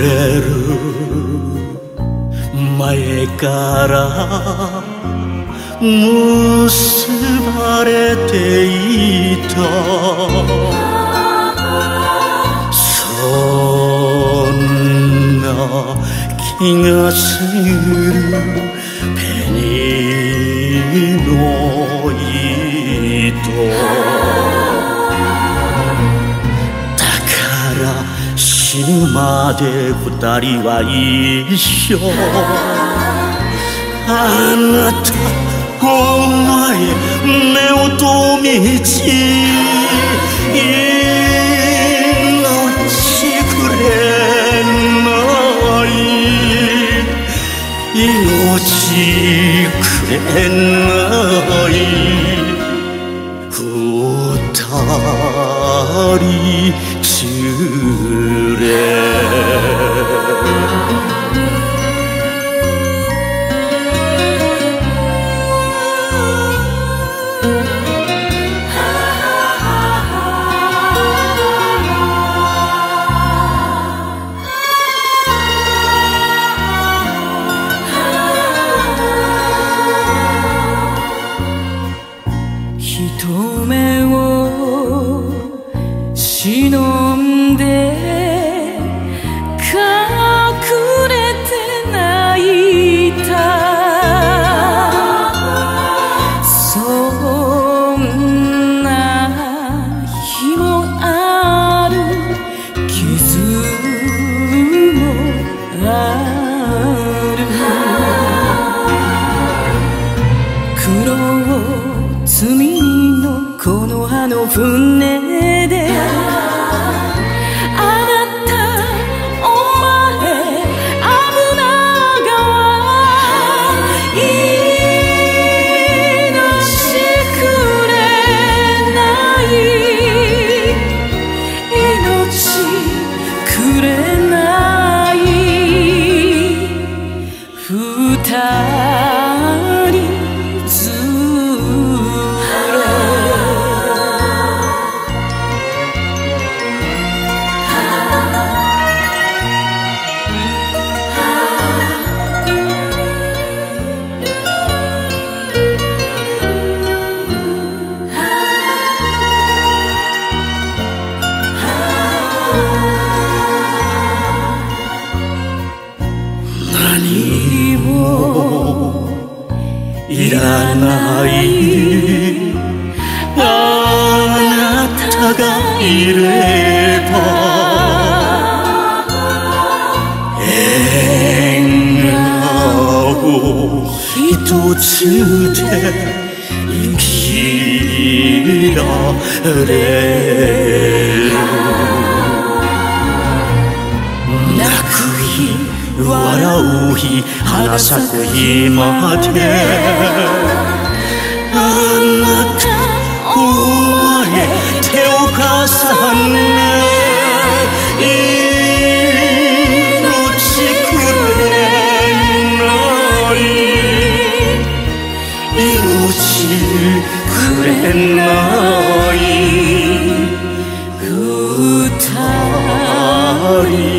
れる前から結ばれていたそんな気がするペニの糸だから死ぬまで二人は一緒あなたお前目をとみち命くれない命くれない二人連れ一目を忍んで隠れて泣いたそんな日もある傷もある苦労罪のこの葉の船であなたお前危な川命くれない命くれない二人何もいらないあなたがいれば笑顔一つで生きられる泣く日笑う日花咲く日まであなたお前手を重ね命くれない命くれない二人